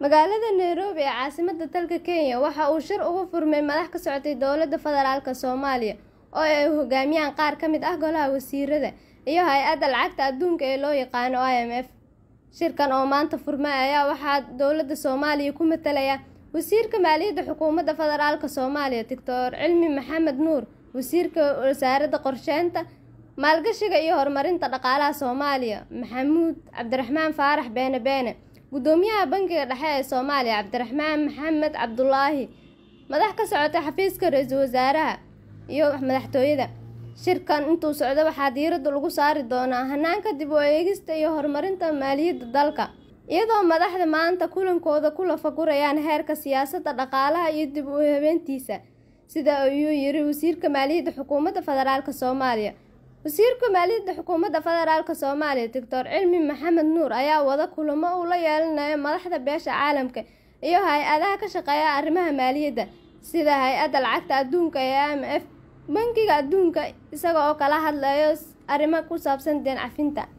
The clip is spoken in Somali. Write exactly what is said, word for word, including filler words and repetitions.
magaalada Nairobi ee caasimadda dalka Kenya waxa uu shir uga furmay madax ka socotay dowladda federaalka Soomaaliya oo ay hogaamiyaan qaar ka mid ah golaha wasiirada iyo hay'adda lacagta adduunka ee loo yaqaan I M F. Shirkan oo maanta furmay ayaa waxaa dowladda Soomaaliya ku matalaya wasiirka maaliyadda xukuumadda federaalka Soomaaliya Doctor Cilmi Maxamed Nuur, wasiirka wasaaradda qorsheynta, maalgashiga iyo horumarinta dhaqaalaha Soomaaliya Maxamuud Cabdiraxmaan Faarax Beene Beene, gudoomiyaha bangiga dhexe ee Soomaaliya Cabdiraxmaan Maxamed Cabdullaahi, madax ka socota xafiiska ra'iisul wasaaraha iyo madaxtooyada. Shirkan intuu socdo waxaa diiradda lagu saari doonaa hanaanka dib u eegista iyo horumarinta maaliyadda dalka, iyadoo madaxda maanta kulankooda ku lafagurayaan heerka siyaasadda dhaqaalaha iyo dib u habeyntiisa, sida ayuu yiri wasiirka maaliyadda xukuumadda federaalka Soomaaliya. wasiirka maaliyadda xukuumadda federaalka Soomaaliya Doctor Cilmi Maxamed Nuur ayaa wada kulamo uu la yeelanayo madaxda beesha caalamka iyo hay'adaha ka shaqeeya arrimaha maaliyadda sida hay'adda lacagta adduunka ee I M F, bangiga adduunka, isaga oo kala hadlayo arrimo ku saabsan deyn cafinta.